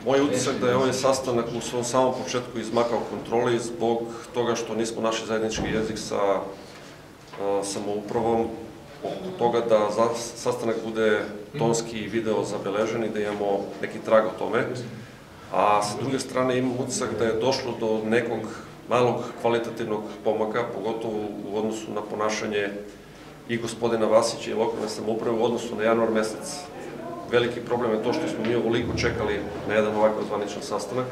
Moj utisak da je ovaj sastanak u svom samom početku izmakao kontroli zbog toga što nismo našli zajednički jezik sa samoupravom, oko toga da sastanak bude tonski i video zabeležen i da imamo neki trag o tome. A sa druge strane imam utisak da je došlo do nekog malog kvalitativnog pomaka, pogotovo u odnosu na ponašanje i gospodina Vasića i lokalne samouprave u odnosu na januar mesec. Veliki problem je to što smo mi ovoliko čekali na jedan ovakav zvaničan sastanak.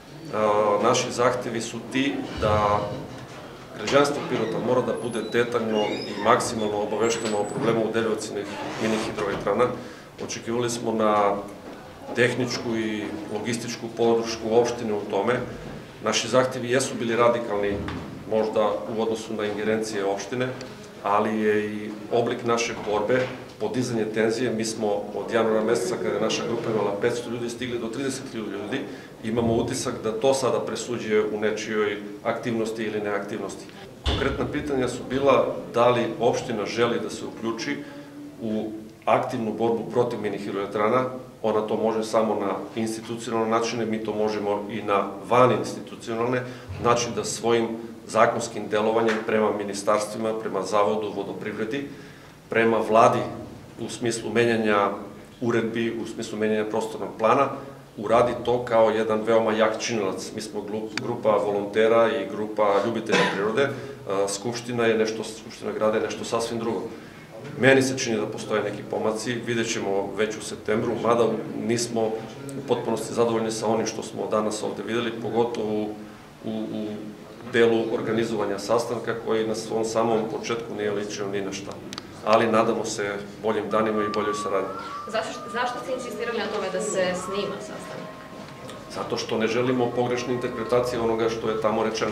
Naši zahtevi su ti da građanstvo Pirota mora da bude detaljno i maksimalno obavešteno o problemu u Deljevcinih mini hidroelektrana. Očekivali smo na tehničku i logističku podršku opštine u tome. Naši zahtevi jesu bili radikalni možda u odnosu na ingerencije opštine, ali je i oblik naše borbe podizanje tenzije. Mi smo od januara meseca, kada je naša grupa imala 500 ljudi, stigli do 30.000 ljudi. Imamo utisak da to sada presuđuje u nečijoj aktivnosti ili neaktivnosti. Konkretna pitanja su bila da li opština želi da se uključi u aktivnu borbu protiv mini hidroelektrana. Ona to može samo na institucionalne načine, mi to možemo i na vaninstitucionalne, znači da svojim zakonskim delovanjem prema ministarstvima, prema Zavodu vodoprivredi, prema vladi u smislu menjanja uredbi, u smislu menjanja prostornog plana, uradi to kao jedan veoma jak činilac. Mi smo grupa volontera i grupa ljubitelja prirode. Skupština grada je nešto sasvim drugo. Meni se čini da postoje neki pomaci, vidjet ćemo već u septembru, mada nismo u potpunosti zadovoljni sa onim što smo danas ovde videli, pogotovo u delu organizovanja sastanka koji na svom samom početku nije ličio ni na šta. Ali nadamo se boljim danima i boljoj saradnji. Zašto ste insistirali na tome da se snima sastanak? Zato što ne želimo pogrešne interpretacije onoga što je tamo rečeno.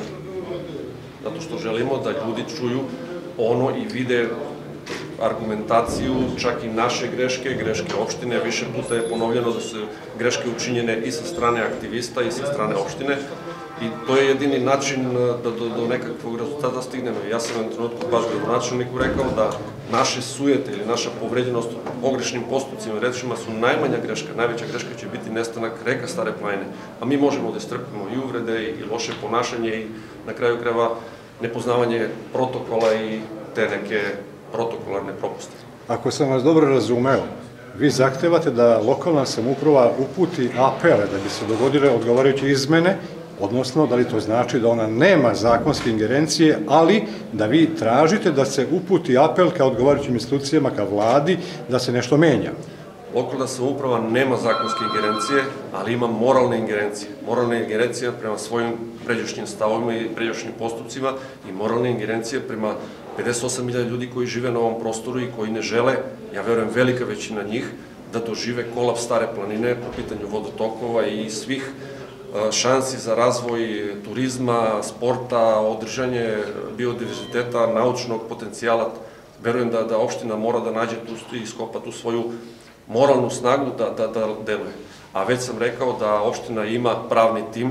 Zato što želimo da ljudi čuju ono i vide argumentaciju, čak i naše greške opštine. Više puta je ponovljeno da su greške učinjene i sa strane aktivista i sa strane opštine. I to je jedini način da do nekakvog rezultata stignemo. Ja sam na trenutku baš gradonačelniku rekao da naše sujete ili naša povređenost pogrešnim postupcima i rečima su najmanja greška. Najveća greška će biti nestanak reka Stare planine. A mi možemo da istrpimo i uvrede i loše ponašanje i na kraju krajeva nepoznavanje protokola i te neke protokolarne propuste. Ako sam vas dobro razumeo, vi zahtevate da lokalna samouprava uputi apele da bi se dogodile odgovarajuće izmene, odnosno da li to znači da ona nema zakonske ingerencije, ali da vi tražite da se uputi apel ka odgovarajućim institucijama, ka vladi, da se nešto menja. Lokalna samouprava nema zakonske ingerencije, ali ima moralne ingerencije. Moralne ingerencije prema svojim pređašnjim stavovima i pređašnjim postupcima i moralne ingerencije prema 58.000 ljudi koji žive na ovom prostoru i koji ne žele, ja verujem velika većina njih, da dožive kolaps Stare planine po pitanju vodotokova i svih šansi za razvoj turizma, sporta, održanje biodiverziteta, naučnog potencijala. Verujem da opština mora da nađe i iskopa tu svoju moralnu snagu da deluje. A već sam rekao da opština ima pravni tim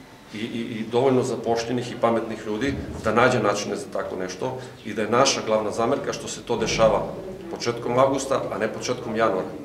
i dovoljno zapošljenih i pametnih ljudi da nađe načine za tako nešto i da je naša glavna zamerka što se to dešava početkom avgusta, a ne početkom januara.